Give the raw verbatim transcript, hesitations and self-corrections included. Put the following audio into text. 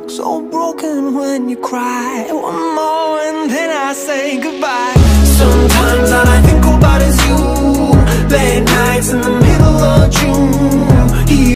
So broken when you cry. One more and then I say goodbye.